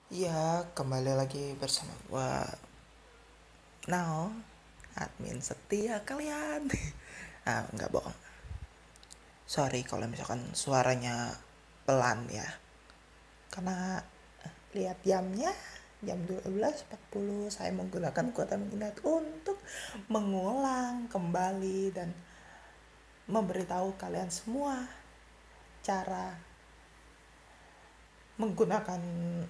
Ya, kembali lagi bersama gua Now, admin setia kalian. Nggak bohong. Sorry kalau misalkan suaranya pelan ya. Karena lihat jamnya, jam 12.40 saya menggunakan kuota internet untuk mengulang kembali dan memberitahu kalian semua cara menggunakan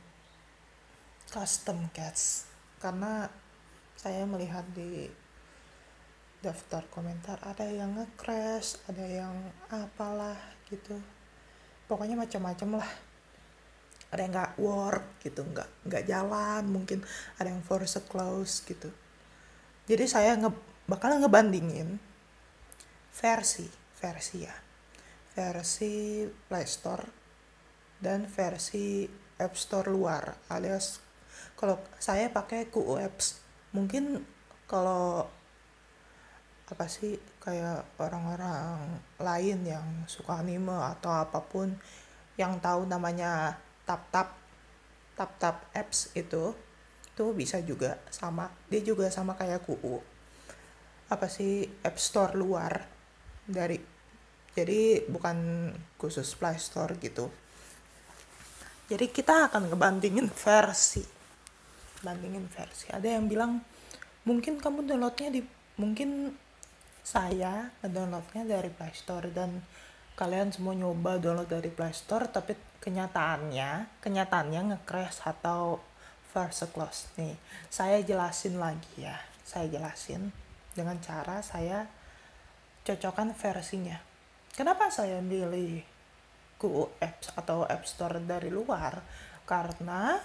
custom cats. Karena saya melihat di daftar komentar ada yang nge-crash, ada yang apalah gitu, pokoknya macam-macam lah, ada yang nggak work gitu, nggak jalan, mungkin ada yang force close gitu. Jadi saya bakal ngebandingin versi versi ya versi Play Store dan versi App Store luar, alias kalau saya pakai QU Apps. Mungkin kalau apa sih, kayak orang-orang lain yang suka anime atau apapun yang tahu namanya tap tap tap tap apps itu tuh bisa juga sama, dia juga sama kayak QU, apa sih, App Store luar dari, jadi bukan khusus Play Store gitu. Jadi kita akan bandingin versi. Ada yang bilang mungkin kamu downloadnya di, mungkin saya ngedownloadnya dari Play Store dan kalian semua nyoba download dari Play Store, tapi kenyataannya nge-crash atau verse close nih. Saya jelasin lagi ya. Saya jelasin dengan cara saya cocokkan versinya. Kenapa saya milih QU Apps atau App Store dari luar? Karena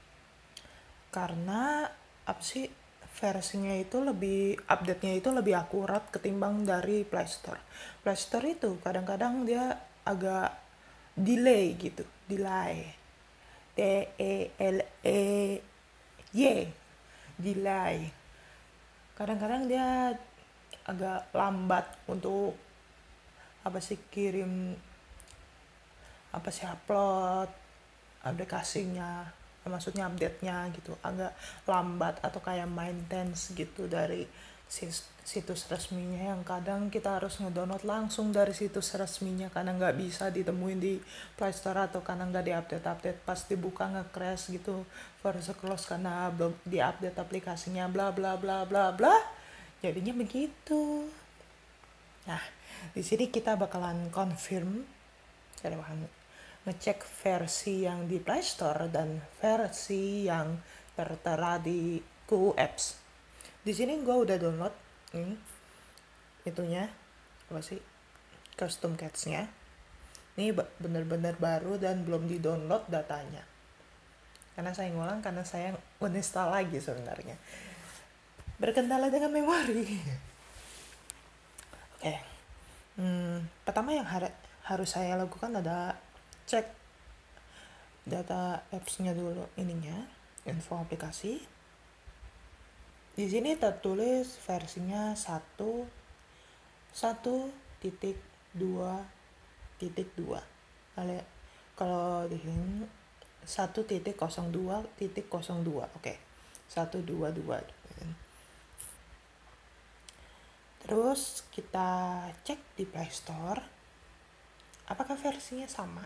karena apa sih, versinya itu lebih, update-nya itu lebih akurat ketimbang dari Play Store. Play Store itu kadang-kadang dia agak delay gitu, D E L E Y, delay. Kadang-kadang dia agak lambat untuk apa sih, kirim, apa sih, upload aplikasinya, maksudnya update-nya gitu, agak lambat, atau kayak maintenance gitu dari situs resminya, yang kadang kita harus ngedownload langsung dari situs resminya karena nggak bisa ditemuin di Play Store, atau karena nggak diupdate pas dibuka nge-crash gitu, verse close karena belum diupdate aplikasinya, bla bla bla bla bla, jadinya begitu. Nah, di sini kita bakalan confirm, kita bakalan ngecek versi yang di Play Store dan versi yang tertera di QU Apps. Di sini gue udah download ini itunya, apa sih, custom cats-nya. Ini bener-bener baru dan belum di-download datanya. Karena saya ngulang, karena saya uninstall lagi sebenarnya. Berkendala dengan memori. Oke. Pertama yang harus saya lakukan ada cek data apps-nya dulu, ininya, info aplikasi. Di sini tertulis versinya 1.1.2.2. Kalau di sini 1.02.02. Oke. 122. Terus kita cek di Play Store apakah versinya sama.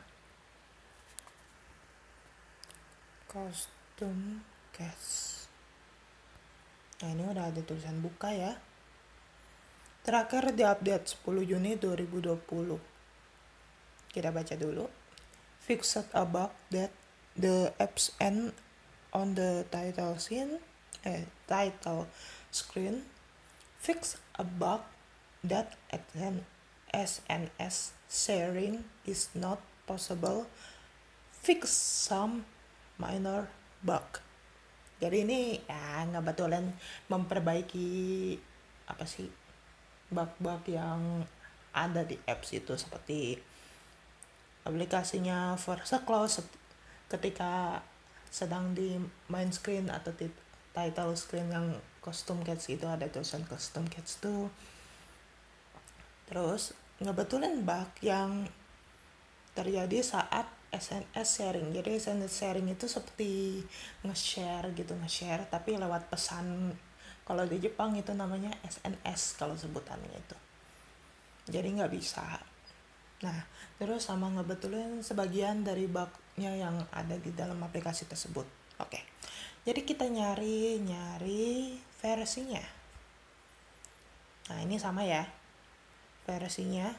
Custom Cats. Nah, ini udah ada tulisan buka ya. Terakhir diupdate 10 Juni 2020. Kita baca dulu. Fixed a bug that the apps end on the title screen. Fix a bug that SNS sharing is not possible. Fix some minor bug. Jadi ini ya ngebetulan memperbaiki apa sih, bug-bug yang ada di apps itu, seperti aplikasinya force close ketika sedang di main screen atau di title screen yang custom cats itu ada tulisan custom cats tuh. Terus ngebetulin bug yang terjadi saat SNS sharing. Jadi SNS sharing itu seperti nge-share gitu, nge-share tapi lewat pesan. Kalau di Jepang itu namanya SNS kalau sebutannya itu. Jadi nggak bisa. Nah, terus sama ngebetulin sebagian dari bugnya yang ada di dalam aplikasi tersebut. Oke. Jadi kita nyari versinya. Nah, ini sama ya. Versinya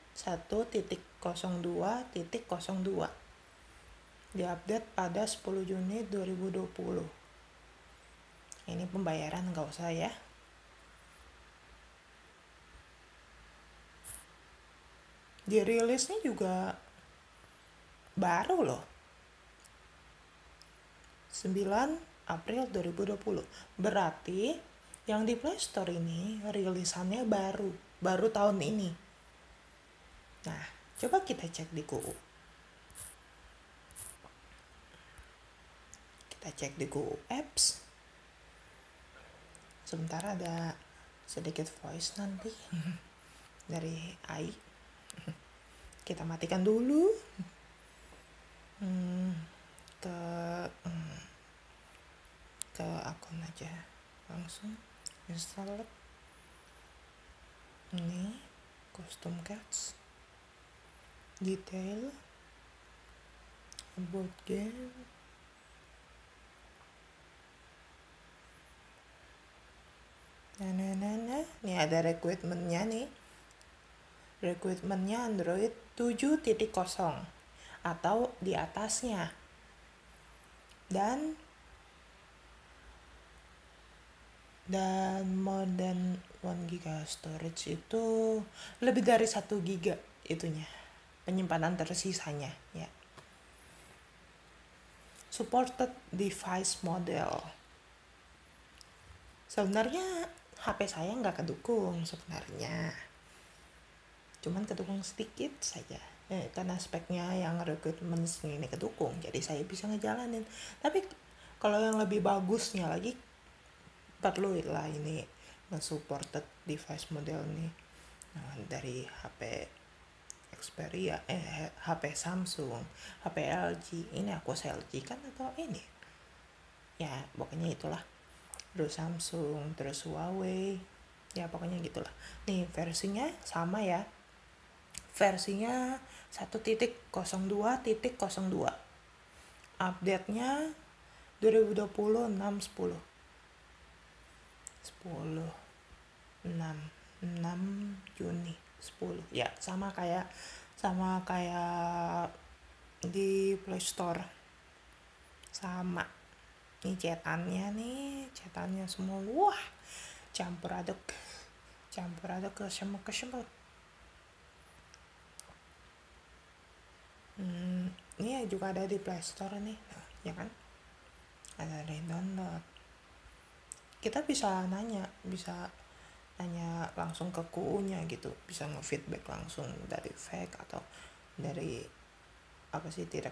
1.02.02 diupdate pada 10 Juni 2020. Ini pembayaran nggak usah ya. Dirilisnya juga baru loh, 9 April 2020. Berarti yang di Play Store ini rilisannya baru tahun ini. Nah, coba kita cek di GoO. Kita cek di GoO Apps. Sebentar, ada sedikit voice nanti dari AI. Kita matikan dulu. Ke akun aja langsung install. Ini custom cards, detail, about game, Ini ada requirementnya nih. Requirementnya Android 7.0 atau di atasnya. Dan more than 1 GB storage itu lebih dari 1 GB itunya, penyimpanan tersisanya ya. Supported device model. Sebenarnya HP saya nggak kedukung sebenarnya, cuman kedukung sedikit saja karena speknya yang requirement ini kedukung, jadi saya bisa ngejalanin. Tapi kalau yang lebih bagusnya lagi perlu lah ini supported device model nih. Dari HP Xperia, HP Samsung, HP LG. Ini aku LG kan atau ini? Ya pokoknya itulah. Terus Samsung, terus Huawei. Ya pokoknya gitulah. Nih versinya sama ya. Versinya 1.02.02. Update-nya 2020 6 Juni 10 ya, sama kayak di Play Store sama. Ini cetannya semua wah campur aduk ke semua ini juga ada di Play Store nih ya kan, ada di download. Kita bisa nanya langsung ke QU-nya gitu, bisa nge-feedback langsung dari fake atau dari tidak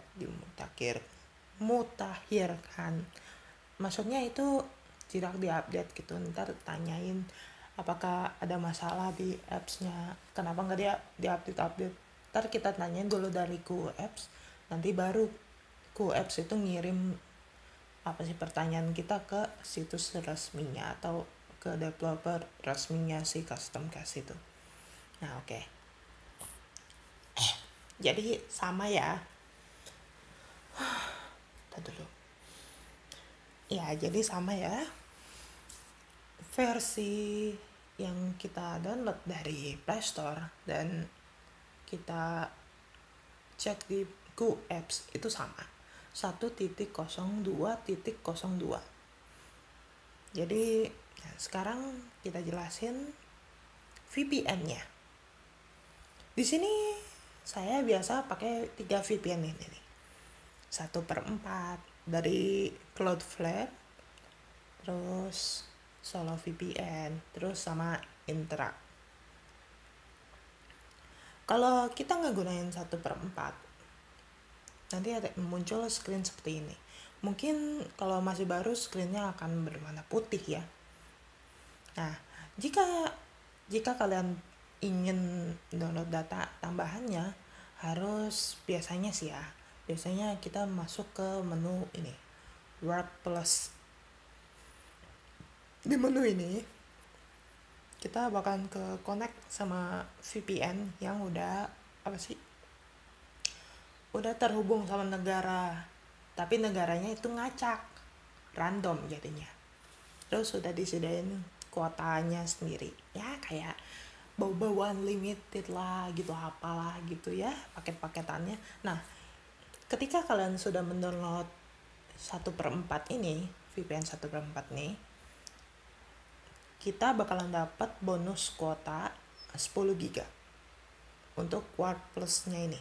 mutakhirkan. Maksudnya itu tidak diupdate gitu. Ntar tanyain apakah ada masalah di apps-nya, kenapa nggak diupdate. Ntar kita tanyain dulu dari QU apps, nanti baru QU apps itu ngirim pertanyaan kita ke situs resminya atau ke developer resminya si custom case itu. Nah oke. Jadi sama ya. Dulu. Ya jadi sama ya. Versi yang kita download dari Play Store dan kita cek di Go Apps itu sama. 1.02.02. Jadi sekarang kita jelasin VPN-nya. Di sini saya biasa pakai 3 VPN ini. 1/4 dari Cloudflare, terus Solo VPN, terus sama Interact. Kalau kita nggak gunain 1/4, nanti ada muncul screen seperti ini. Mungkin kalau masih baru screennya akan berwarna putih ya. Nah, jika kalian ingin download data tambahannya, harus biasanya sih ya, biasanya kita masuk ke menu ini, Word Plus. Di menu ini kita bakalan ke connect sama VPN yang udah udah terhubung sama negara, tapi negaranya itu ngacak, random jadinya. Terus sudah disediain kuotanya sendiri, ya kayak bau-bau unlimited lah gitu, apalah gitu ya paket-paketannya. Nah, ketika kalian sudah mendownload 1/4 ini, VPN 1/4 nih, kita bakalan dapat bonus kuota 10 giga untuk Word Plus-nya ini.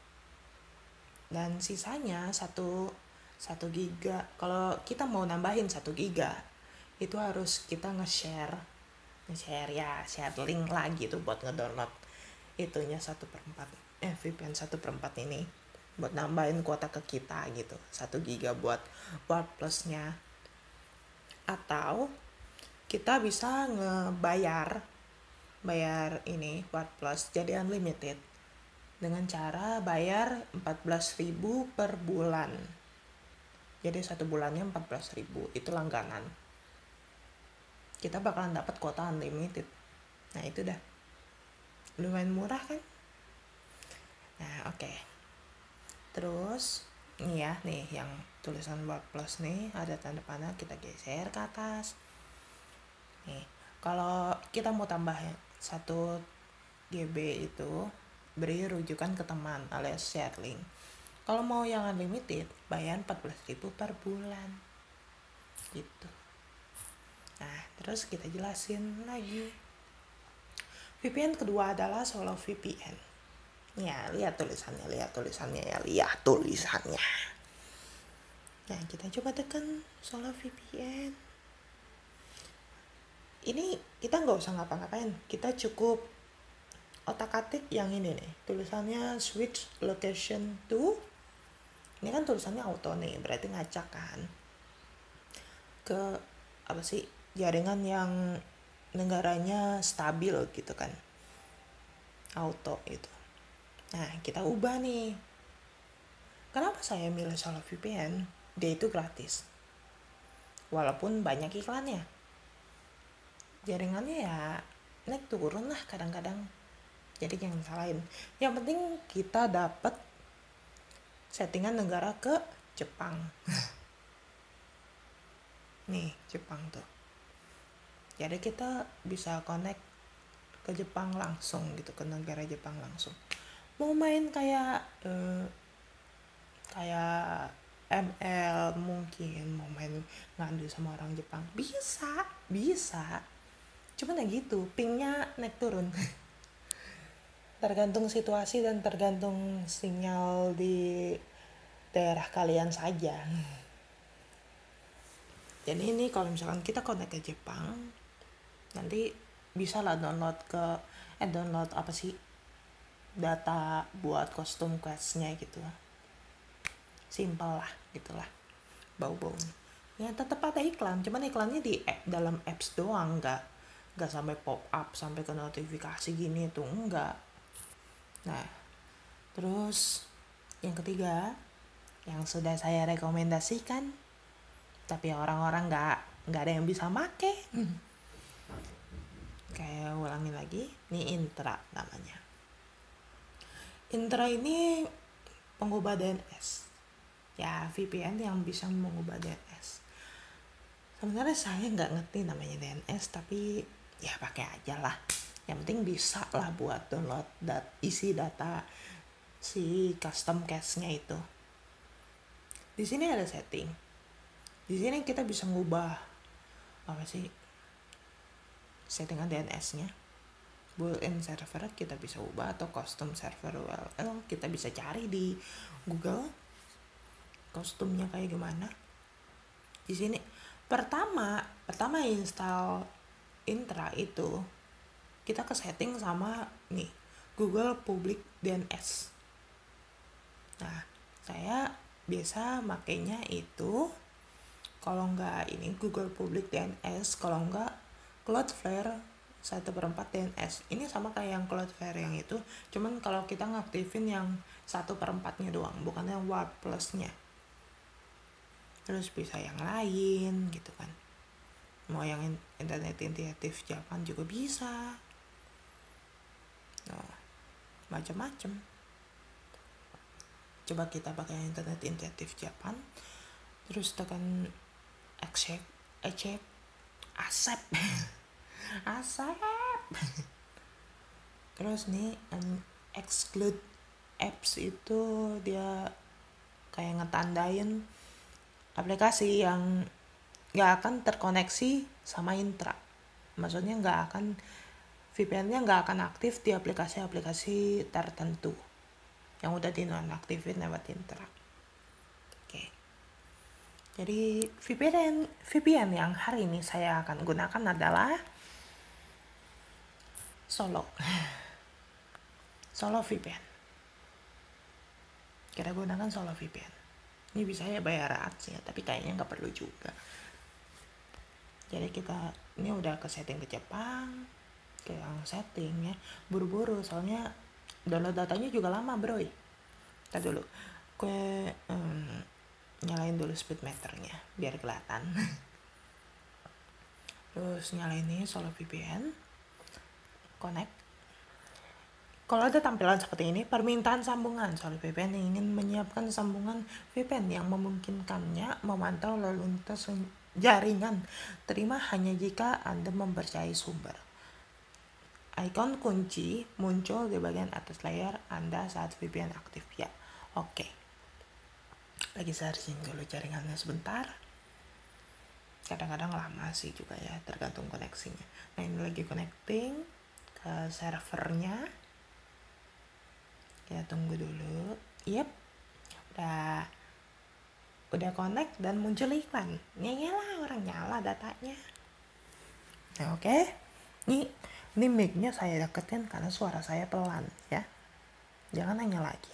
Dan sisanya 1 giga. Kalau kita mau nambahin 1 giga, itu harus kita nge-share ya, share link lagi tuh buat ngedownload itunya 1/4 VPN 1/4 ini buat nambahin kuota ke kita gitu, 1 giga buat Word Plus-nya. Atau kita bisa bayar ini Word Plus jadi unlimited dengan cara bayar 14.000 per bulan. Jadi 1 bulannya 14.000, itu langganan. Kita bakalan dapat kuota unlimited. Nah, itu dah. Lumayan murah kan? Nah, oke. Terus nih ya, nih yang tulisan Word Plus nih ada tanda panah, kita geser ke atas. Nih, kalau kita mau tambah 1 GB itu beri rujukan ke teman alias share link. Kalau mau yang unlimited bayar 14.000 per bulan gitu. Nah, terus kita jelasin lagi. VPN kedua adalah Solo VPN. Ya, lihat tulisannya ya, lihat tulisannya. Nah, kita coba tekan Solo VPN. Ini kita nggak usah ngapa-ngapain, kita cukup otak-atik yang ini nih, tulisannya switch location to. Ini kan tulisannya auto nih, berarti ngacak kan ke jaringan yang negaranya stabil gitu kan, auto itu. Nah, kita ubah nih. Kenapa saya milih Solo VPN? Dia itu gratis, walaupun banyak iklannya. Jaringannya ya naik turun lah kadang-kadang, jadi jangan salahin. Yang penting kita dapat settingan negara ke Jepang. Nih, Jepang tuh. Jadi kita bisa connect ke Jepang langsung gitu, ke negara Jepang langsung. Mau main kayak ML, mungkin mau main ngadu sama orang Jepang, bisa. Cuman ya gitu, pingnya naik turun. Tergantung situasi dan tergantung sinyal di daerah kalian saja. Jadi ini kalau misalkan kita connect ke Jepang, nanti bisa lah download data buat kostum questnya gitu. Simple lah gitulah, bau-baunya. Ya tetap ada iklan, cuman iklannya di dalam apps doang, nggak sampai pop up sampai ke notifikasi gini tuh enggak. Nah, terus yang ketiga yang sudah saya rekomendasikan tapi orang-orang nggak ada yang bisa make. Kayak ulangin lagi, ini Intra namanya. Intra ini pengubah DNS. Ya, VPN yang bisa mengubah DNS. Sebenarnya saya nggak ngerti namanya DNS, tapi ya pakai aja lah. Yang penting bisa lah buat download isi data si custom cache-nya itu. Di sini ada setting. Di sini kita bisa ngubah settingan DNS-nya. Built-in server kita bisa ubah, atau custom server URL kita bisa cari di Google kostumnya kayak gimana. Di sini pertama install Intra itu kita ke setting sama nih Google Public DNS. Nah, saya biasa makainya itu, kalau nggak ini Google Public DNS, kalau nggak Cloudflare 1/4 DNS. Ini sama kayak yang Cloudflare yang itu, cuman kalau kita ngaktifin yang 1/4-nya doang, bukan yang Warp Plus-nya. Terus bisa yang lain gitu kan. Mau yang internet intuitif Japan juga bisa. Nah, macam-macam. Coba kita pakai internet intuitif Japan, terus tekan accept, accept, terus nih exclude apps itu dia kayak ngetandain aplikasi yang nggak akan terkoneksi sama intra. Maksudnya nggak akan, VPN-nya nggak akan aktif di aplikasi-aplikasi tertentu yang udah dinonaktifin lewat intra. Oke. Jadi VPN yang hari ini saya akan gunakan adalah Solo VPN. Kita gunakan Solo VPN. Ini bisa ya bayar ads ya, tapi kayaknya nggak perlu juga. Jadi kita ini udah ke setting ke Jepang, ke yang setting ya, buru-buru soalnya download datanya juga lama bro. Kita dulu gue nyalain dulu speed meternya biar kelihatan. Terus nyalain ini Solo VPN, connect. Kalau ada tampilan seperti ini, permintaan sambungan. Solo VPN ingin menyiapkan sambungan VPN yang memungkinkannya memantau lalu lintas jaringan. Terima hanya jika Anda mempercayai sumber. Icon kunci muncul di bagian atas layar Anda saat VPN aktif ya. Oke. Lagi searching dulu jaringannya sebentar. Kadang-kadang lama sih juga ya, tergantung koneksinya. Nah ini lagi connecting ke servernya. Ya tunggu dulu. Yep. Udah connect dan muncul iklan. Nyala orang nyala datanya. Nah, oke. Ini mic-nya saya deketin karena suara saya pelan ya. Jangan nanya lagi.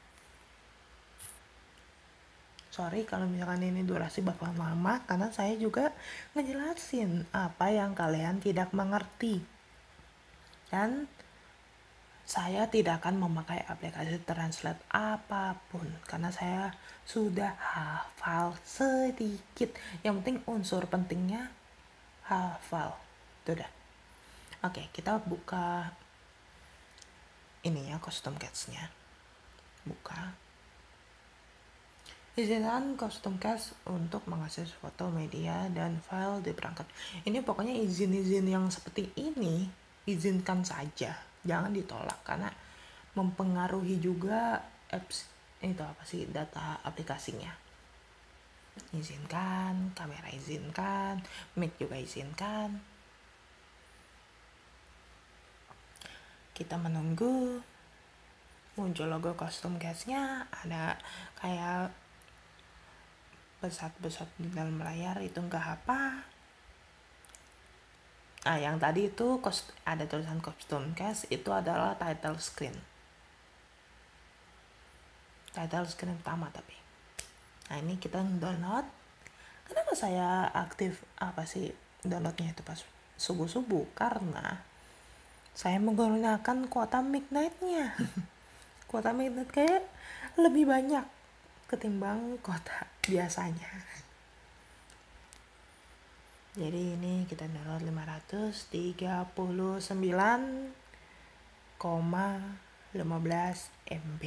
Sorry kalau misalkan ini durasi bakalan lama karena saya juga ngejelasin apa yang kalian tidak mengerti. Dan saya tidak akan memakai aplikasi translate apapun karena saya sudah hafal sedikit. Yang penting unsur pentingnya hafal. Itu udah. Oke, kita buka ini ya, custom cache-nya. Buka. Izinkan custom cache untuk mengakses foto, media, dan file di perangkat. Ini pokoknya izin-izin yang seperti ini, izinkan saja. Jangan ditolak, karena mempengaruhi juga apps, itu apa sih, data aplikasinya. Izinkan, kamera izinkan, mic juga izinkan. Kita menunggu. Muncul logo custom cache-nya, ada kayak besar-besar di dalam layar, itu nggak apa. Nah yang tadi itu ada tulisan custom cache, itu adalah title screen pertama tapi. Nah ini kita download. Kenapa saya aktif downloadnya itu pas subuh-subuh? Karena saya menggunakan kuota midnight-nya. Kuota midnight kayak lebih banyak ketimbang kuota biasanya. Jadi ini kita download 539,15 MB.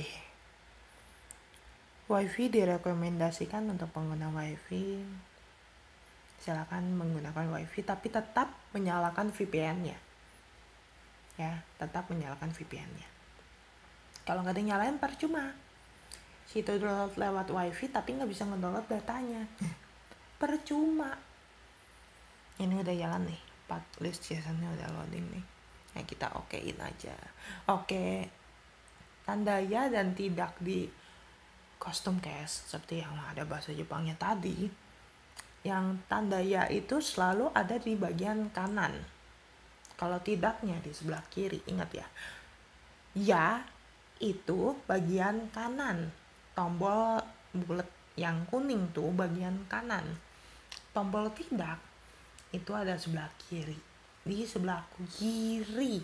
WiFi direkomendasikan untuk pengguna WiFi. Silakan menggunakan WiFi tapi tetap menyalakan VPN-nya. Ya, tetap menyalakan VPN-nya. Kalau nggak dinyalain percuma. Situ download lewat WiFi tapi nggak bisa ngedownload datanya. Percuma. Ini udah jalan nih, list JSON-nya udah loading nih. Nah kita okein aja. Oke, tanda ya dan tidak di custom cache seperti yang ada bahasa Jepangnya tadi. Yang tanda ya itu selalu ada di bagian kanan. Kalau tidaknya di sebelah kiri, ingat ya. Ya itu bagian kanan. Tombol bulat yang kuning tuh bagian kanan. Tombol tidak itu ada sebelah kiri. di sebelah kiri.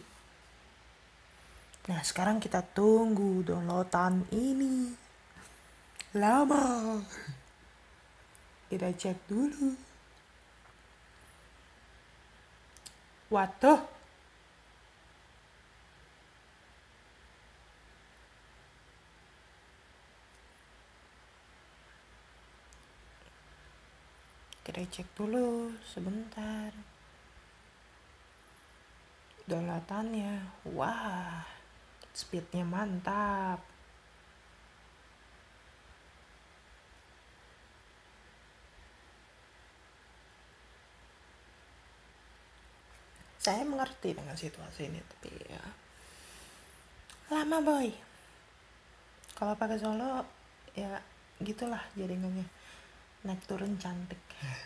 Nah, sekarang kita tunggu downloadan ini. Lama. Kita cek dulu. Waduh. Kita cek dulu sebentar. Downloadannya. Wah. Speednya mantap. Saya mengerti dengan situasi ini, tapi ya lama boy. Kalau pakai Solo ya gitulah jaringannya, naik turun cantik.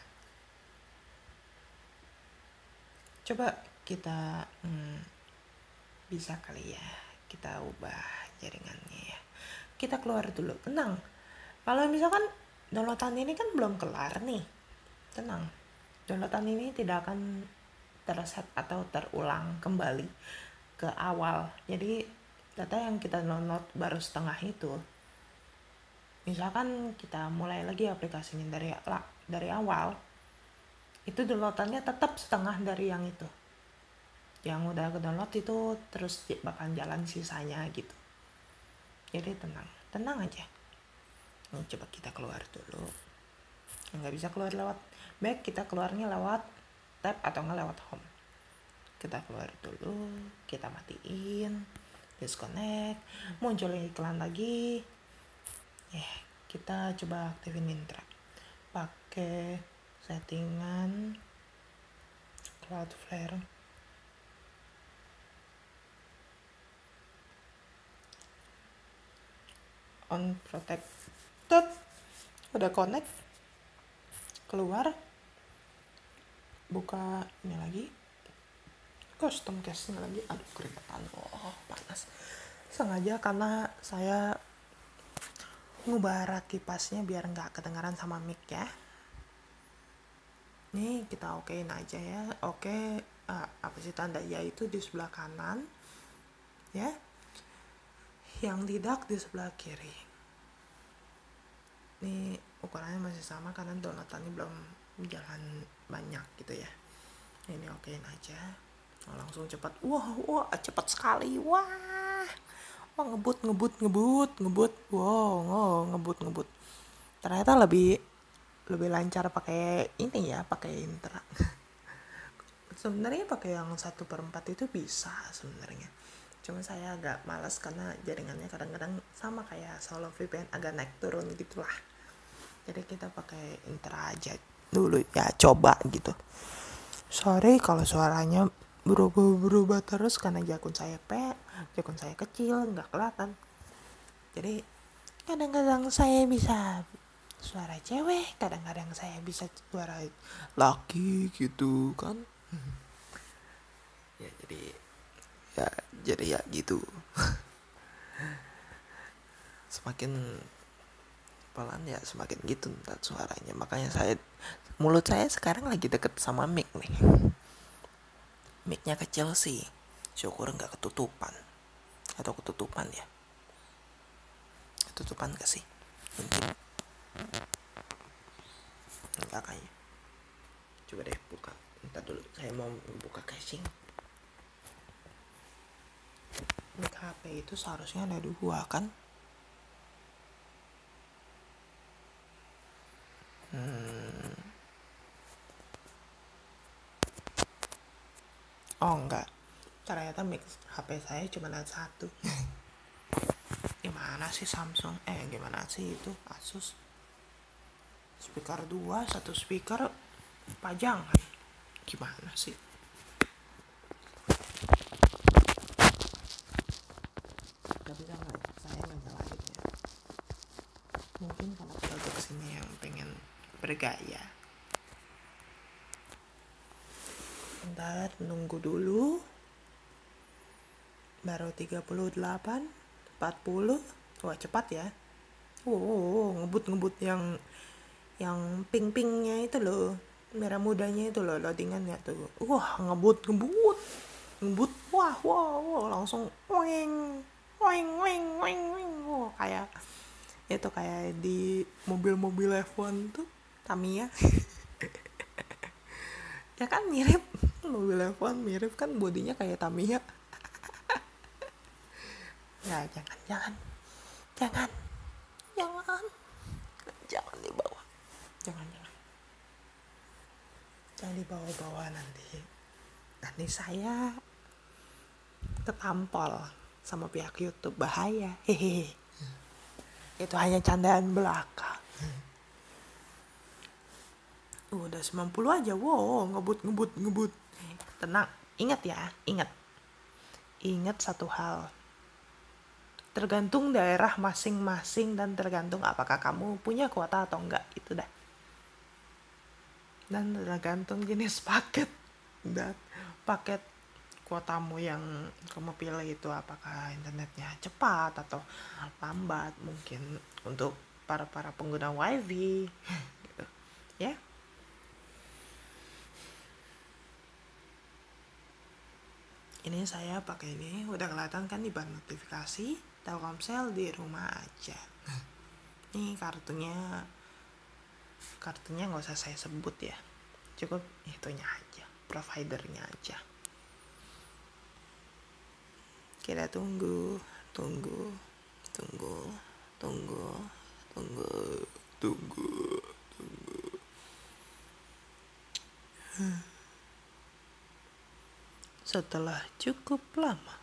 Coba kita bisa kali ya kita ubah jaringannya ya. Kita keluar dulu, tenang. Kalau misalkan downloadan ini kan belum kelar nih, tenang. Downloadan ini tidak akan terset atau terulang kembali ke awal. Jadi data yang kita download baru setengah itu, misalkan kita mulai lagi aplikasinya dari awal, itu downloadannya tetap setengah dari yang itu. Yang udah ke download itu terus bakal jalan sisanya gitu. Jadi tenang aja. Nah, coba kita keluar dulu. Nggak bisa keluar lewat back, kita keluarnya lewat tab atau nggak lewat home. Kita keluar dulu, kita matiin, disconnect, muncul iklan lagi. Kita coba aktifin Intra. Pakai settingan Cloudflare. On protected. Udah connect. Keluar. Buka ini lagi. Custom cache-nya lagi. Aduh, keringetan. Oh, panas. Sengaja karena saya ngubah rak kipasnya biar nggak kedengaran sama mic ya. Nih kita okein aja ya. Oke, apa sih tanda ya itu di sebelah kanan ya, yang tidak di sebelah kiri. Ini ukurannya masih sama karena downloadannya belum jalan banyak gitu ya. Ini okein aja. Langsung cepat. Wah, cepat sekali. Wah, ngebut. Wow, ngebut. Ternyata lebih lancar pakai ini ya, pakai Intra. Sebenarnya pakai yang 1/4 itu bisa sebenarnya. Cuma saya agak malas karena jaringannya kadang-kadang sama kayak Solo VPN, agak naik turun gitulah. Jadi kita pakai Intra aja dulu ya, coba gitu. Sorry kalau suaranya berubah terus karena jakun saya kecil, nggak kelihatan. Jadi kadang-kadang saya bisa suara cewek, kadang-kadang saya bisa suara laki gitu kan. Ya jadi ya gitu. Semakin pelan ya semakin gitu ntar suaranya. Makanya mulut saya sekarang lagi deket sama mic nih. Mic-nya kecil sih, syukur nggak ketutupan. Atau ketutupan ya, ketutupan gak sih? Enggak kayaknya. Coba deh buka, ntar dulu saya mau buka caching. Mic HP itu seharusnya ada 2 kan? Oh enggak, ternyata mic HP saya cuma ada 1. Gimana sih Samsung? Gimana sih itu Asus? Speaker 2, 1 speaker pajangan. Gimana sih? Tapi saya nggak nyalahin ya. Mungkin kalau produk sini yang pengen bergaya. Ntar nunggu dulu. Baru 38, 40. Wah, cepat ya. Ngebut yang ping-pingnya itu loh. merah mudanya itu loh, loadingannya tuh, wah ngebut ngebut ngebut, wah wah wah, langsung weng weng weng weng weng, wah kayak itu kayak di mobil-mobil F1 tuh Tamiya. Ya kan mirip, mobil F1 mirip kan, bodinya kayak Tamiya. Ya jangan jangan jangan jangan jangan dibawa, jangan jangan jangan dibawa-bawa, nanti saya ketampol sama pihak YouTube, bahaya. Hehehe, itu hanya candaan belaka. Udah 90 aja, wow, ngebut ngebut ngebut. Tenang, ingat ya, ingat satu hal, tergantung daerah masing-masing dan tergantung apakah kamu punya kuota atau enggak, itu dah. Dan tergantung jenis paket dan paket kuotamu yang kamu pilih itu, apakah internetnya cepat atau lambat, mungkin untuk para pengguna wifi gitu ya. Ini saya pakai ini, udah kelihatan kan di bar notifikasi, Telkomsel di rumah aja. Ini kartunya nggak usah saya sebut ya, cukup itunya aja, providernya aja. Kita tunggu. Setelah cukup lama,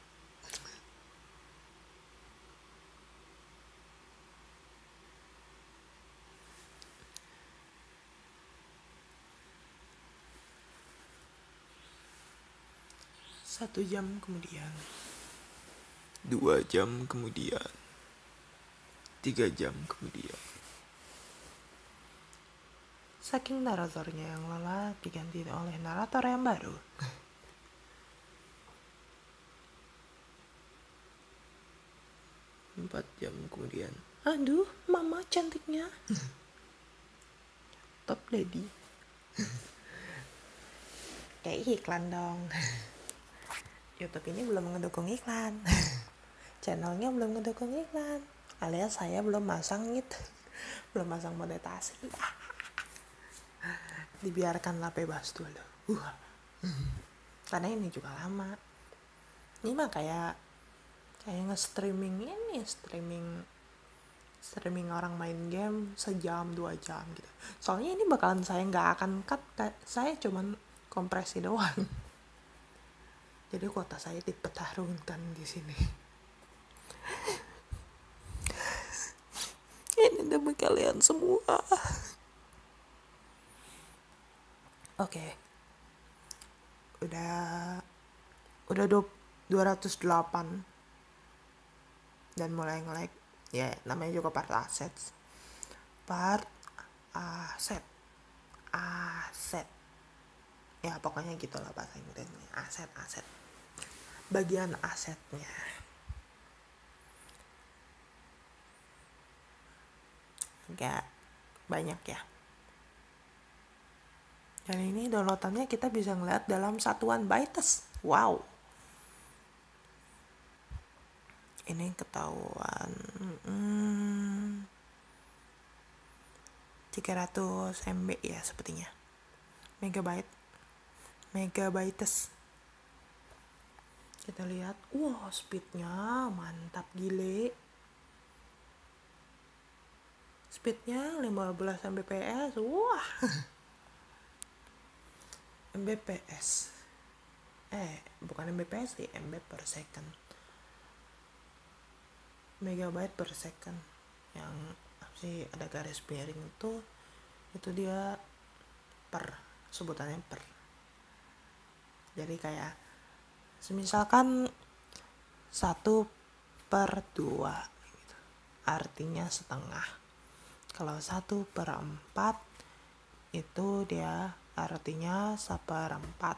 satu jam kemudian, 2 jam kemudian, 3 jam kemudian, saking naratornya yang lelah diganti oleh narator yang baru. 4 jam kemudian, aduh mama cantiknya. Top lady. Kayak iklan dong. YouTube ini belum ngedukung iklan. Channelnya belum ngedukung iklan, alias saya belum masang gitu, belum masang monetasi. Dibiarkanlah bebas dulu. Karena ini juga lama. Ini mah kayak nge-streaming ini, streaming orang main game sejam 2 jam gitu. Soalnya ini bakalan saya nggak akan cut, saya cuman kompresi doang. Jadi kuota saya dipertaruhkan di sini. Ini demi kalian semua. Oke. Udah 208 dan mulai nge-lag. Ya, namanya juga part aset. Ya, pokoknya gitulah bahasa Inggrisnya. Aset. Bagian asetnya. Agak banyak ya. Dan ini downloadannya kita bisa ngeliat dalam satuan bytes. Wow. Ini ketahuan 300 MB ya sepertinya. Megabytes. Kita lihat, wah speednya mantap gile. Speednya 15 Mbps, wah. Mbps. Bukan Mbps sih, MB per second. Megabyte per second. Yang sih ada garis miring itu dia per, sebutannya per. Jadi kayak semisalkan 1/2 gitu. Artinya setengah. Kalau 1/4 itu dia artinya 1/4.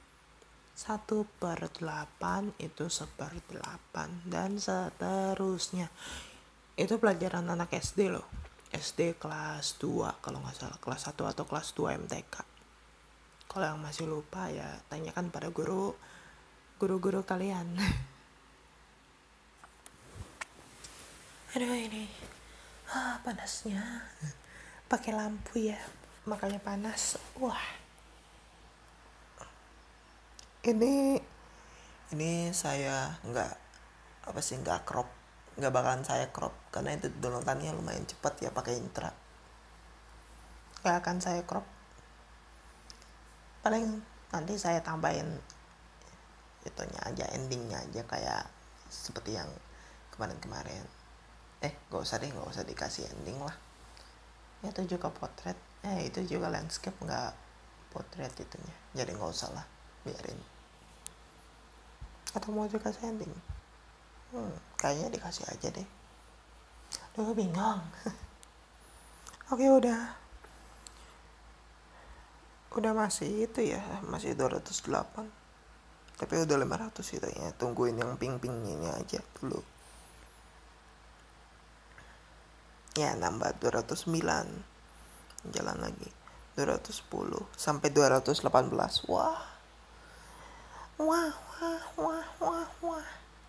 1/8 itu 1/8 dan seterusnya. Itu pelajaran anak SD loh. SD kelas 2 kalau nggak salah, kelas 1 atau kelas 2 MTK. Kalau yang masih lupa ya tanyakan pada guru-guru kalian. Aduh ini panasnya, pakai lampu ya makanya panas. Wah, ini saya nggak crop, nggak bakalan saya crop karena itu downloadannya lumayan cepat ya pakai Intra. Nggak akan saya crop, paling nanti saya tambahin itunya aja, endingnya aja kayak seperti yang kemarin-kemarin. Nggak usah dikasih ending lah. Itu juga potret, itu juga landscape, nggak potret itunya, jadi nggak usah lah, biarin. Atau mau dikasih ending? Kayaknya dikasih aja deh. Duh, bingung. Oke, udah masih itu ya, masih 208, tapi udah 500 itu ya. Tungguin yang ping-ping ini aja dulu ya, nambah 209, jalan lagi 210 sampai 218. Wah, wah, wah, wah, wah, wah.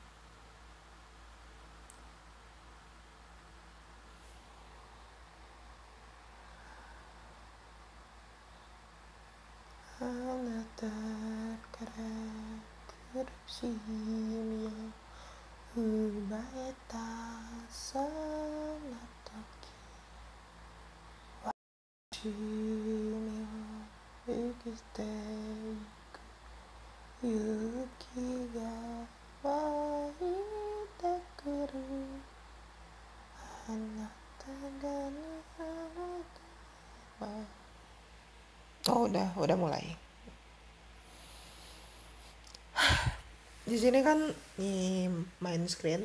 Anak korupsi ya, baeta sanatoki washimi ukisteiku yuki ga waite kuru anata ga narata wa. Udah mulai. Di sini kan di main screen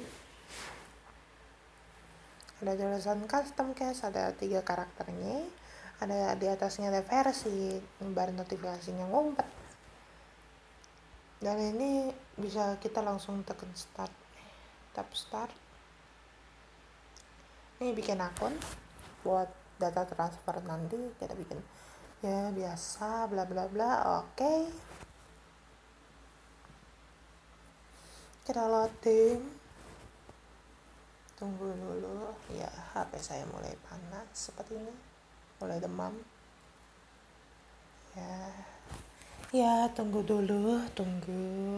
ada tulisan custom cast, ada 3 karakternya, ada di atasnya ada versi, baru notifikasinya ngumpet. Dan ini bisa kita langsung tekan start, tap start. Ini bikin akun buat data transfer nanti, kita bikin ya biasa bla bla bla. Oke, kita loading, tunggu dulu ya. HP saya mulai panas seperti ini, mulai demam ya. Tunggu dulu, tunggu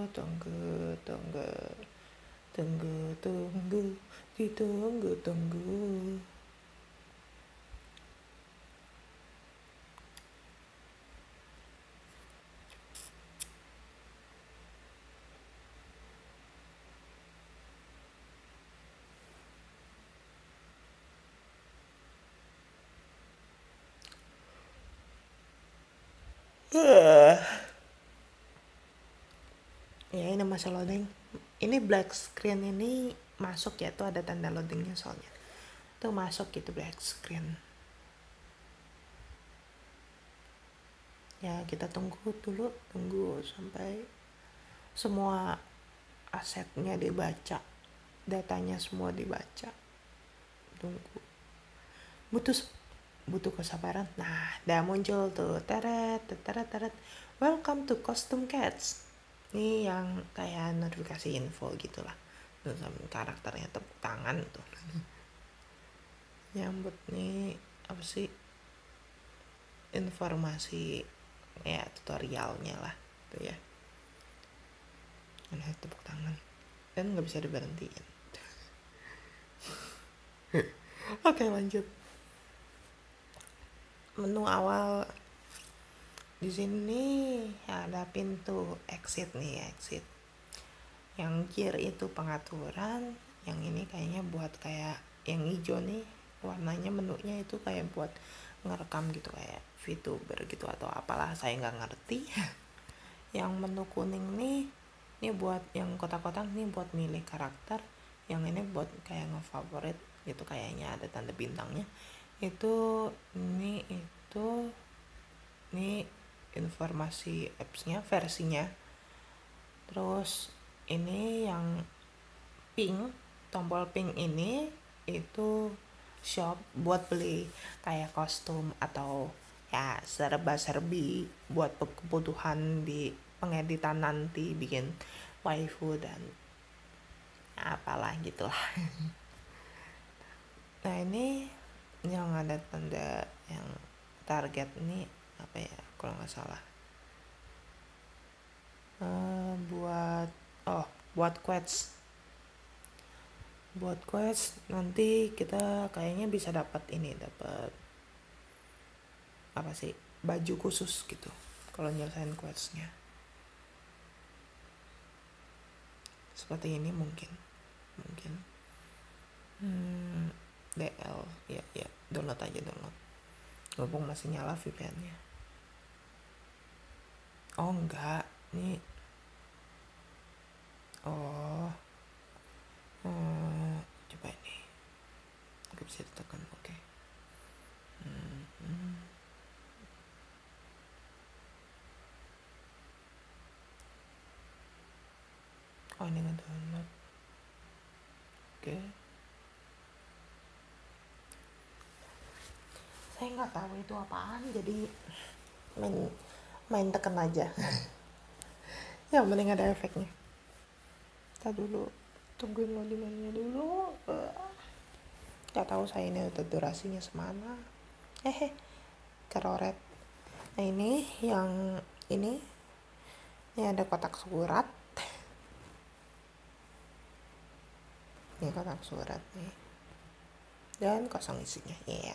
ditunggu. Ya, ini masa loading. Ini black screen ini masuk ya, tuh ada tanda loadingnya soalnya. Tuh masuk gitu black screen. Ya, kita tunggu sampai semua asetnya dibaca, datanya semua dibaca. Tunggu. Butuh kesabaran. Nah, udah muncul tuh. Teret. Welcome to Custom Cats. Ini yang kayak notifikasi info gitulah. Terus karakternya tepuk tangan tuh. Nyambut nih apa sih? Informasi ya, tutorialnya lah tuh ya. Nah, tepuk tangan. Dan nggak bisa diberhentiin. Oke, lanjut. Menu awal di sini ada pintu exit nih, exit. Yang gear itu pengaturan, yang ini kayaknya buat kayak yang hijau nih warnanya menunya itu kayak buat ngerekam gitu, kayak VTuber gitu atau apalah, saya nggak ngerti. Yang menu kuning nih, ini buat yang kotak-kotak nih buat milih karakter. Yang ini buat kayak ngefavorit gitu, kayaknya ada tanda bintangnya. Ini informasi appsnya, versinya. Terus ini yang pink, tombol pink ini itu shop buat beli kayak kostum atau ya ya serba-serbi buat kebutuhan di pengeditan nanti, bikin waifu dan apalah gitulah. Nah ini yang ada tanda yang target ini apa ya kalau nggak salah, buat quest nanti kita kayaknya bisa dapat apa sih, baju khusus gitu kalau nyelesain questnya. Seperti ini mungkin DL ya download aja, mumpung masih nyala VPN-nya. Oh enggak, ini coba ini nggak bisa ditekan. Oke. Oh ini nggak download. Oke. Saya nggak tahu itu apaan, jadi main tekan aja. Ya mending ada efeknya. Kita dulu tungguin loadingannya dulu. Gak tahu saya ini udah durasinya semana. Keroret. Nah ini yang ini ada kotak surat. Ini kotak surat nih. Dan kosong isinya. Iya.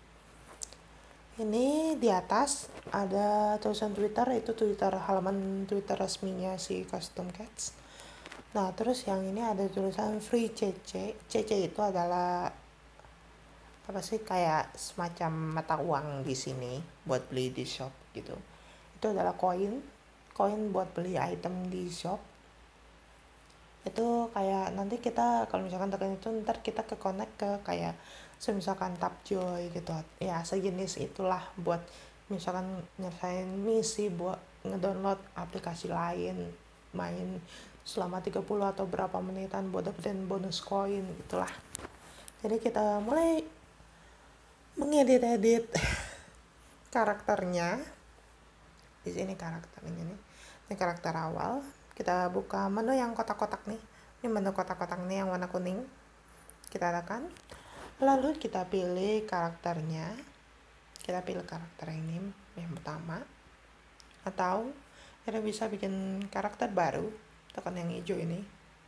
Ini di atas ada tulisan Twitter, itu halaman Twitter resminya si Custom Cats. Nah, terus yang ini ada tulisan free CC. CC itu adalah apa sih, kayak semacam mata uang di sini buat beli di shop gitu. Itu adalah koin buat beli item di shop. Itu kayak nanti kita kalau misalkan tekan itu ntar kita ke connect ke kayak misalkan Tapjoy gitu ya, sejenis itulah, buat misalkan nyelesain misi buat ngedownload aplikasi lain, main selama 30 atau berapa menitan buat dapetin bonus koin itulah. Jadi kita mulai mengedit karakternya. Di sini karakternya nih, ini karakter awal. Kita buka menu yang kotak-kotak nih. Ini menu kotak-kotak nih yang warna kuning. Kita tekan. Lalu kita pilih karakternya. Kita pilih karakter ini yang pertama. Atau kita bisa bikin karakter baru. Tekan yang hijau ini.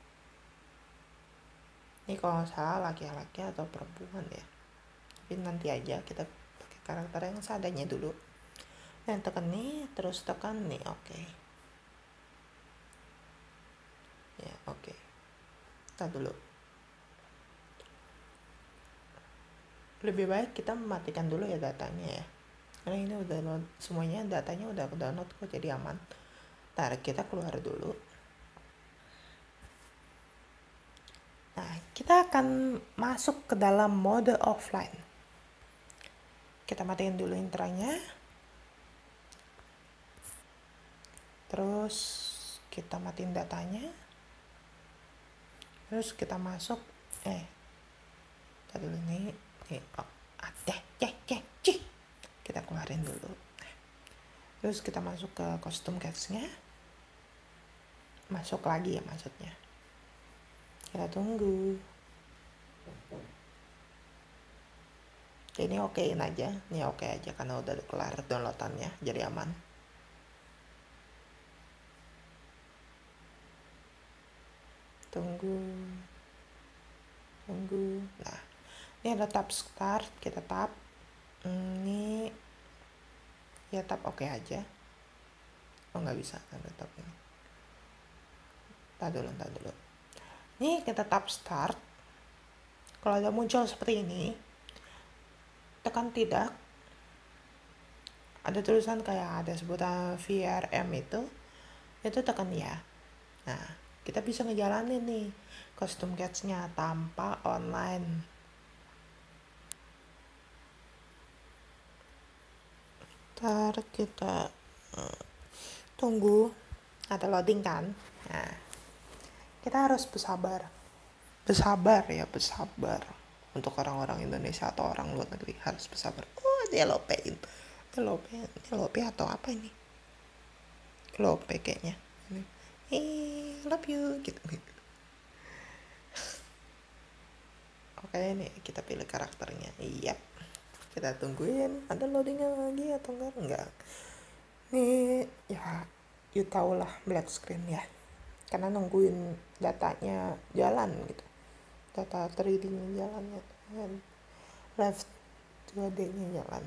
Ini kalau nggak salah laki-laki atau perempuan ya. Tapi nanti aja kita pakai karakter yang seadanya dulu. Dan tekan nih, terus tekan nih, oke. Ya, oke. Kita dulu. Lebih baik kita mematikan dulu ya datanya ya. Karena ini udah download, semuanya datanya udah download kok, jadi aman. Ntar kita keluar dulu. Nah, kita akan masuk ke dalam mode offline. Kita matiin dulu intronya. Terus kita matiin datanya. Terus kita masuk kita dulu nih kita keluarin dulu. Terus kita masuk ke custom cats-nya. Masuk lagi ya maksudnya. Kita tunggu. Ini okein aja. Ini oke aja karena udah kelar downloadannya, jadi aman. Tunggu. Nah, ini ada tab start, kita tab. Ini ya tab oke aja. Oh nggak bisa ada tab ini. Tar dulu. Ini kita tab start. Kalau ada muncul seperti ini, tekan tidak. Ada tulisan kayak ada sebutan VRM itu tekan ya. Nah, kita bisa ngejalanin nih custom cats-nya tanpa online. Ntar kita tunggu ada loading kan. Nah, kita harus bersabar untuk orang-orang Indonesia atau orang luar negeri harus bersabar. Dia lopein. Ini lope atau apa ini? Lope kayaknya. Love you gitu. Oke, nih kita pilih karakternya. Iya. Kita tungguin ada loadingnya lagi atau enggak. Nih ya, you tau lah black screen ya. Karena nungguin datanya jalan gitu. Data 3D-nya jalan ya. Live 2D-nya jalan.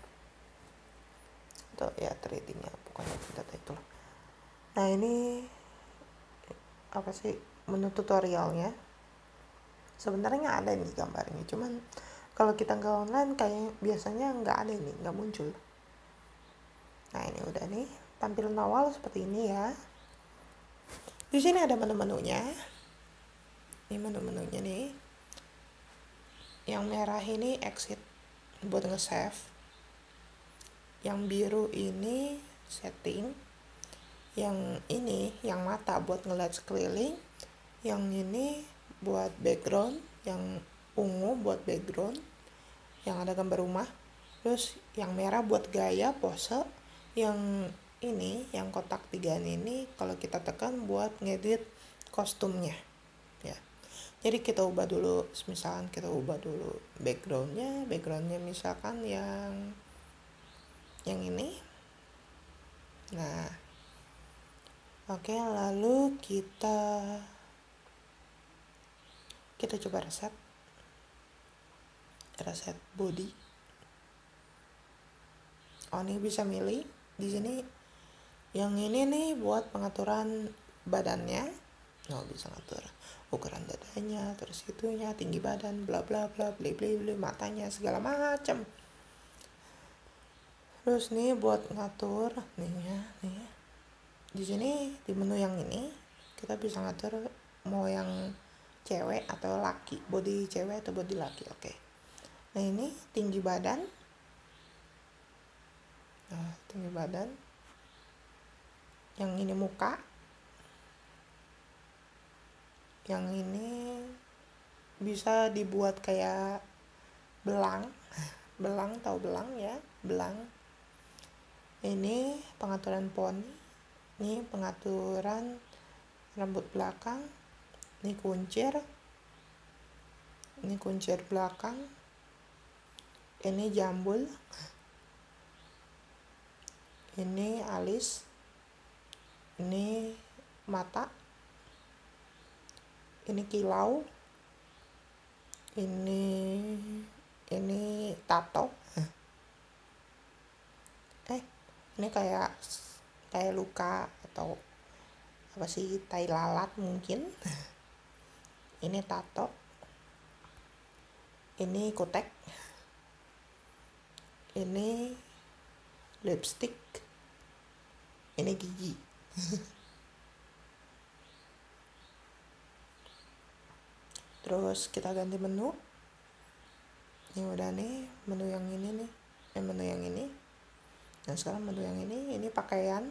Atau ya 3D-nya, pokoknya data itu lah. Nah, ini apa sih menu tutorialnya? Sebenarnya ada nih gambarnya, cuman kalau kita nggak online kayak biasanya nggak ada nih, nggak muncul. Nah, ini udah nih tampilan awal seperti ini ya. Di sini ada menu-menunya. Ini menu-menunya nih. Yang merah ini exit buat nge-save. Yang biru ini setting. Yang ini yang mata buat ngeliat sekeliling. Yang ini buat background, yang ungu buat background yang ada gambar rumah. Terus yang merah buat gaya pose. Yang ini yang kotak 3 ini kalau kita tekan buat ngedit kostumnya ya. Jadi kita ubah dulu, misalkan kita ubah dulu backgroundnya misalkan yang ini. Nah, oke, lalu kita coba reset body. Oh, ini bisa milih di sini. Yang ini nih buat pengaturan badannya. Oh, bisa ngatur ukuran dadanya, terus itunya, tinggi badan, bla bla bla, bli matanya segala macam. Terus nih buat ngatur nih. Di sini di menu yang ini kita bisa ngatur mau yang cewek atau laki, body cewek atau body laki. Oke. Nah, ini tinggi badan. Yang ini muka. Yang ini bisa dibuat kayak belang. Tahu belang ya? Belang. Ini pengaturan poni. Ini pengaturan rambut belakang. Ini kuncir belakang. Ini jambul. Ini alis. Ini mata. Ini kilau. Ini tato. Ini kayak luka atau apa sih, tai lalat mungkin. Ini tato. Ini kutek. Ini lipstick. Ini gigi. Terus kita ganti menu. Ini udah nih menu yang ini nih. Menu yang ini. Nah, sekarang menu yang ini pakaian.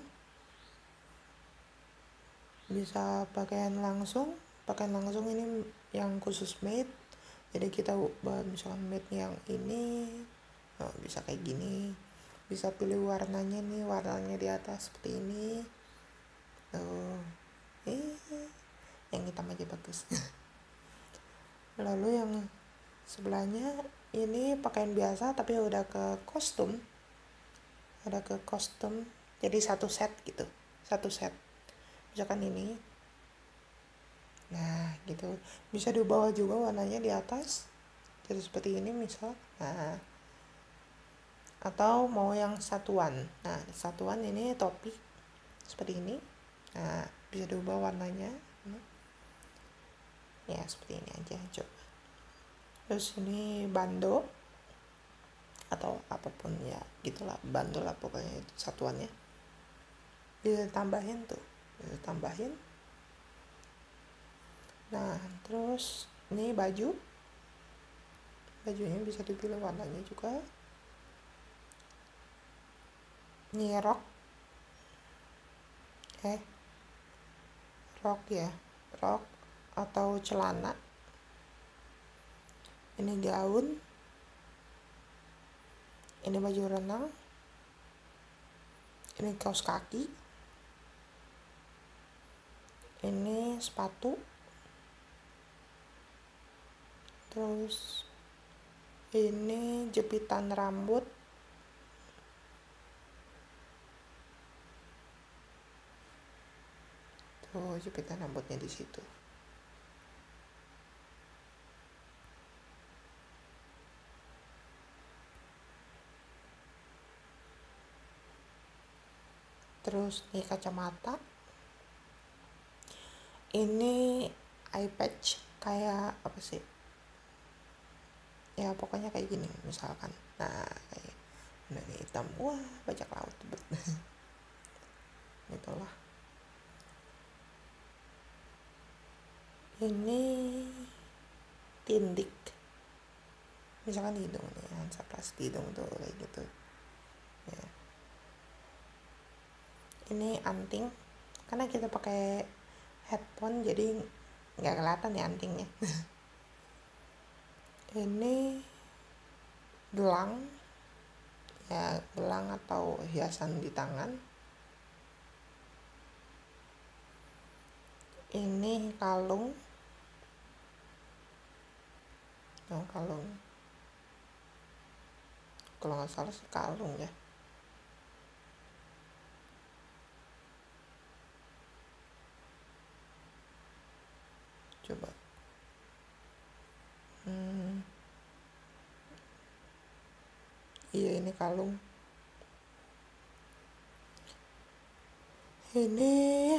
Bisa pakaian langsung ini yang khusus made. Jadi kita misalkan made yang ini, nah, bisa kayak gini. Bisa pilih warnanya nih, warnanya di atas seperti ini. Yang hitam aja bagus. Lalu yang sebelahnya ini pakaian biasa tapi udah ke kostum. Jadi satu set gitu. Misalkan ini. Nah, gitu. Bisa dibawa juga warnanya di atas. Jadi seperti ini misal. Nah, atau mau yang satuan. Nah, satuan ini topi seperti ini. Nah, bisa diubah warnanya. Ya, seperti ini aja coba. Terus ini bando atau apapun ya, gitulah, bando lah pokoknya itu satuannya. Ditambahin. Nah, terus ini bajunya bisa dipilih warnanya juga. Ini rok atau celana. Ini gaun. Ini baju renang. Ini kaos kaki, ini sepatu, terus ini jepitan rambut, tuh jepitan rambutnya di situ. Terus nih kacamata, ini eye patch, kayak apa sih ya, pokoknya kayak gini misalkan. Nah kayak ini hitam, wah bajak laut itulah. Ini tindik, misalkan di hidung nih, Hansaplas di hidung tuh kayak gitu ya. Ini anting, karena kita pakai headphone jadi nggak kelihatan ya antingnya. Ini gelang, ya gelang atau hiasan di tangan. Ini kalung, kalung, kalau nggak salah sih kalung ya. Coba iya ini kalung. Ini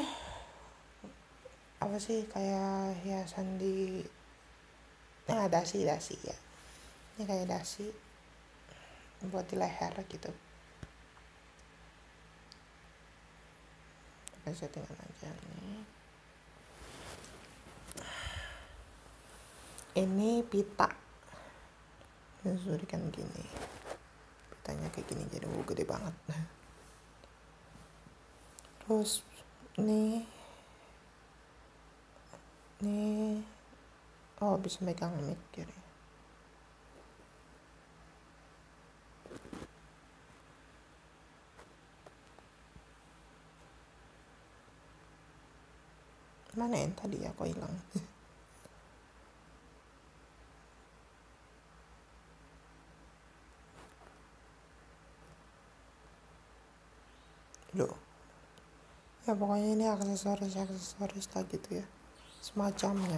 apa sih, kayak hiasan di dasi ya, ini kayak dasi buat di leher gitu. Kita settingan aja nih. Ini pita, sudah kan gini, pitanya kayak gini jadi gede banget. Terus nih oh bisa megang mic kiri. Mana yang tadi ya, kok hilang? Loh ya, pokoknya ini aksesoris lah gitu ya, semacamnya.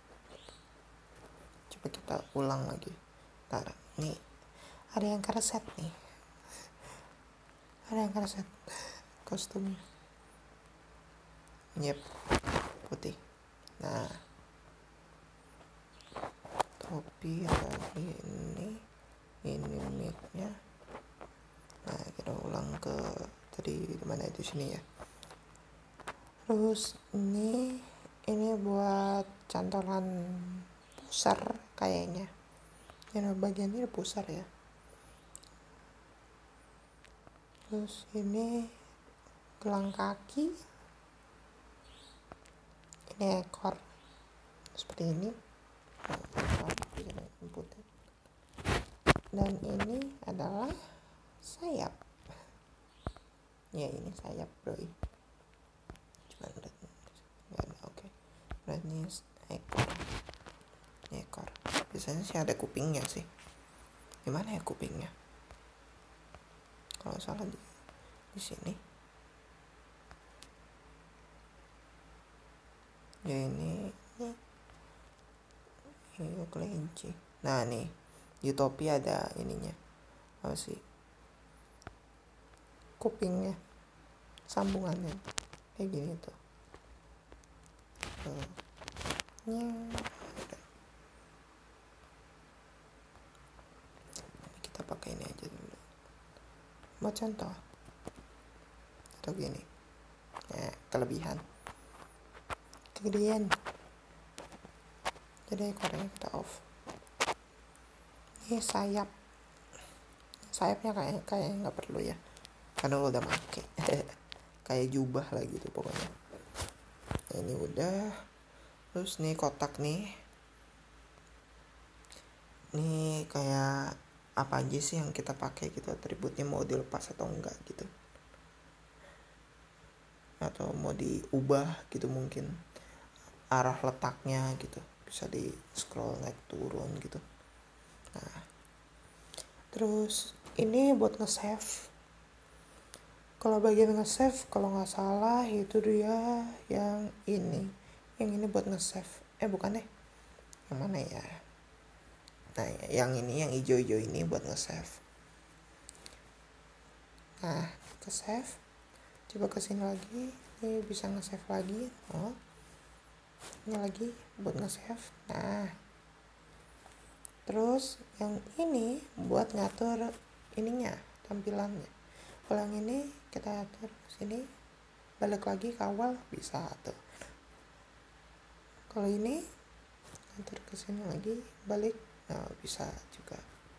Coba kita ulang lagi. Ntar nih ada yang kereset nih, kostumnya. Yep, putih. Nah topi lagi, ini mic-nya. Nah kita ulang ke tadi mana, itu sini ya. Terus ini buat cantolan pusar kayaknya. Ini bagian ini pusar ya. Terus ini gelang kaki, ini ekor seperti ini. Dan ini adalah sayap. Ya ini sayap bro. Cuman nggak ada, oke. Berarti ekor. Ini ekor. Biasanya sih ada kupingnya sih. Gimana ya kupingnya? Kalau salah di sini. Ya ini kelinci. Nah nih di topi ada ininya, apa sih, kupingnya, sambungannya kayak gini tuh. Kita pakai ini aja dulu buat contoh. Atau gini ya, kelebihan kegedean, jadi ekornya kita off. Ini sayapnya kayak nggak perlu ya, karena lo udah make. Kayak jubah lah gitu pokoknya. Nah, ini udah. Terus nih kotak nih kayak apa aja sih yang kita pakai gitu, atributnya mau dilepas atau enggak gitu. atau mau diubah gitu, mungkin arah letaknya gitu, bisa di scroll naik turun gitu. Nah, terus ini buat nge-save. Kalau bagian nge-save, kalau nggak salah itu dia yang ini buat nge-save. Bukan deh, yang mana ya? Nah, yang ini, yang hijau-hijau ini buat nge-save. Nah, ke save, coba kesini lagi, ini bisa nge-save lagi. Ini lagi buat nge-save. Nah, terus yang ini buat ngatur ininya, tampilannya. Kalau yang ini kita atur sini, balik lagi ke awal, bisa tuh. Kalau ini atur ke sini lagi, balik, bisa juga.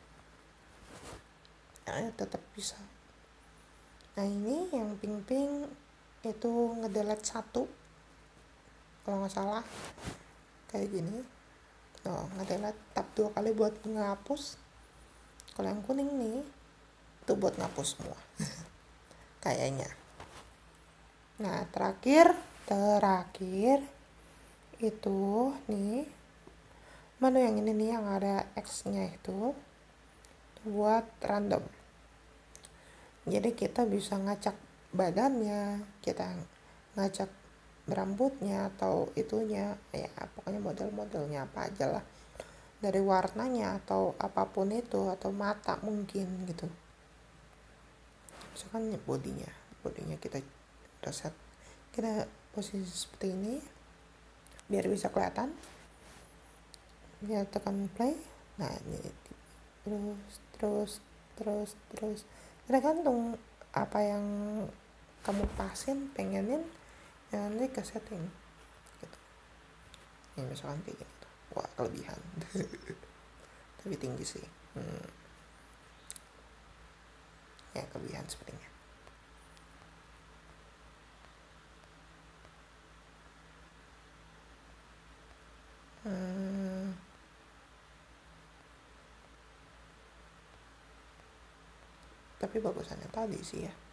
Nah, tetap bisa. Nah, ini yang pink-pink itu ngedelete 1 kalau nggak salah, kayak gini. Ngedelete, tap 2 kali buat ngapus. Kalau yang kuning nih itu buat ngapus semua kayaknya. Nah, terakhir itu nih menu yang ini nih, yang ada X nya itu buat random. Jadi kita bisa ngacak badannya, kita ngacak rambutnya atau itunya, ya pokoknya model-modelnya apa aja lah, dari warnanya atau apapun itu, atau mata mungkin gitu. Misalkan bodinya kita reset, kita posisi seperti ini biar bisa kelihatan, biar tekan play. Nah, ini terus tergantung apa yang kamu pasin, pengenin, ya nanti ke setting gitu. Ini misalkan kayak gitu, wah kelebihan tapi tinggi sih, ya kelebihan sepertinya. Tapi bagusannya tadi sih ya.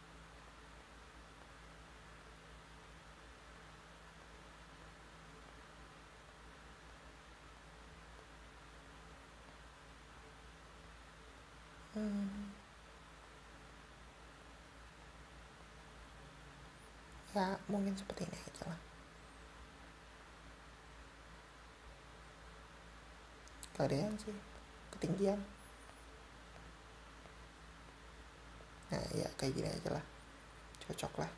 Ya mungkin seperti ini aja lah. Kalian sih ketinggian. Nah ya kayak gini aja lah, cocok lah.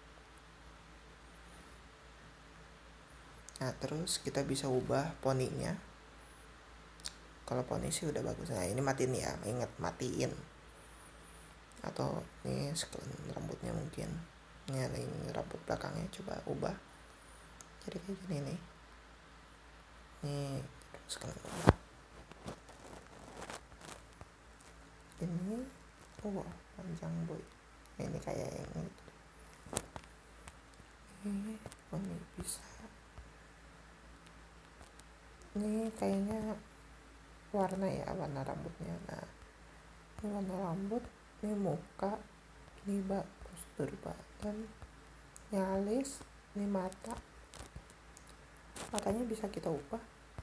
Nah terus kita bisa ubah poninya. Kalau poni sih udah bagus. Nah ini matiin ya, ingat matiin. Atau ini sekalian rambutnya mungkin, ini rambut belakangnya coba ubah jadi kayak gini nih. Ini sekalian ubah ini. Panjang boy. Ini kayak yang ini poni bisa. Ini kayaknya warna ya, warna rambutnya. Nah ini warna rambut, ini muka, ini postur badan, ini alis, ini matanya bisa kita ubah.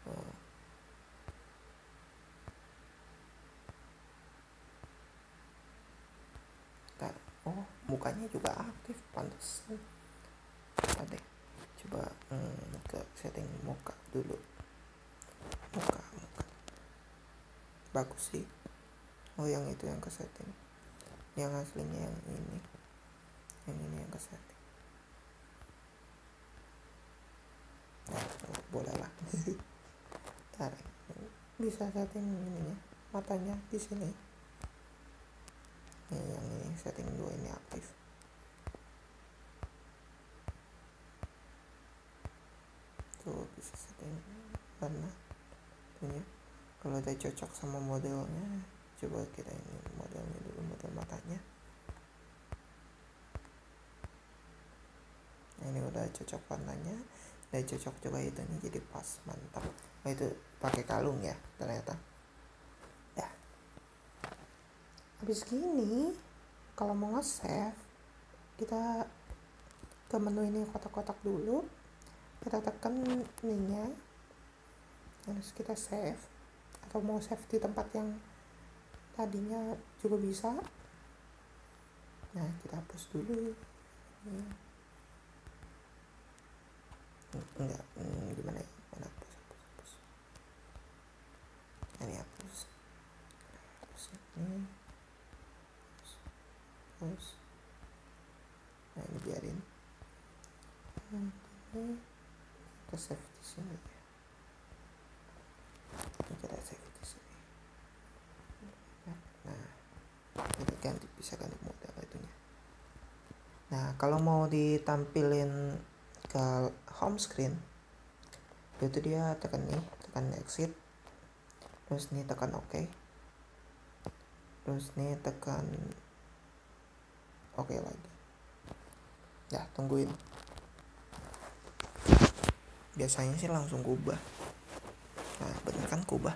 Mukanya juga aktif, pantesan. Deh coba ke setting muka dulu. Muka bagus sih. Yang itu yang ke setting, yang aslinya yang ini yang ke setting. Nah, boleh lah. Tarik, bisa setting ininya, matanya di sini. Yang ini setting 2 ini aktif. Tuh bisa setting warna punya. Kalau udah cocok sama modelnya, coba kita ini modelnya dulu, model matanya. Nah, ini udah cocok warnanya, udah cocok juga itu nih, jadi pas, mantap. Itu pakai kalung ya ternyata. Ya. Habis gini, kalau mau nge-save, kita ke menu ini kotak-kotak dulu, kita tekan ininya, terus kita save, atau mau save di tempat yang tadinya juga bisa. Nah, kita hapus dulu ini. Enggak, gimana ya, mana hapus. Ini hapus ini, terus nah ini biarin, ini kita save di sini, ini kita save di sini. Nah, kita bisa ganti mode apa itunya. Nah, kalau mau ditampilin ke home screen itu dia tekan exit, terus nih tekan OK, terus nih tekan OK lagi. Ya, tungguin. Biasanya sih langsung kubah. Nah, bener kan kubah.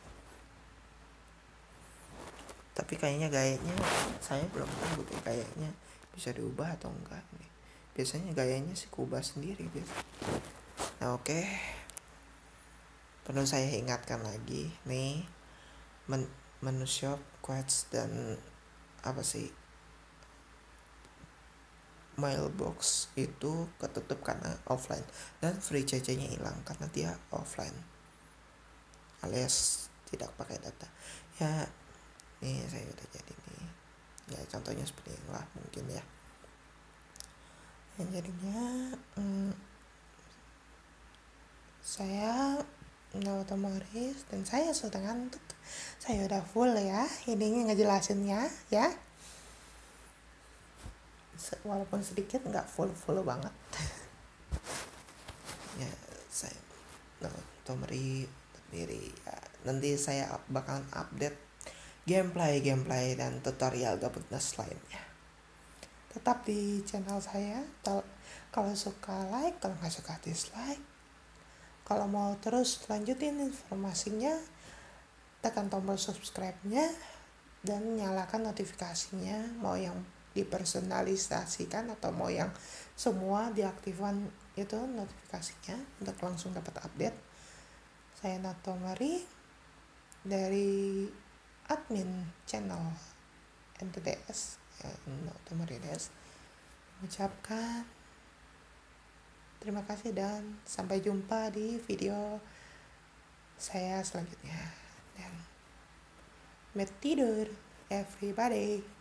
Tapi kayaknya gayanya saya belum tahu deh, kayaknya bisa diubah atau enggak nih. Biasanya gayanya sih kubah sendiri biasa. Nah, oke. Perlu saya ingatkan lagi nih, menu shop, quotes, dan apa sih, mailbox itu ketutup karena offline, dan free CC-nya hilang karena dia offline alias tidak pakai data. Ya, nih saya udah jadi nih. Ya, contohnya seperti inilah mungkin ya. Yang jadinya saya otomatis, dan saya sudah ngantuk. Saya udah full ya, ini ngejelasinnya ya. Walaupun sedikit, nggak full banget. Ya, saya Tomri sendiri ya. Nanti saya bakalan update gameplay dan tutorial gabutnas lainnya. Tetap di channel saya. Kalau suka like, kalau nggak suka dislike. Kalau mau terus lanjutin informasinya, tekan tombol subscribe-nya dan nyalakan notifikasinya, mau yang dipersonalisasikan atau mau yang semua diaktifkan itu notifikasinya untuk langsung dapat update. Saya Natomari dari admin channel NTTS Natomari Des mengucapkan terima kasih dan sampai jumpa di video saya selanjutnya, dan tidur everybody.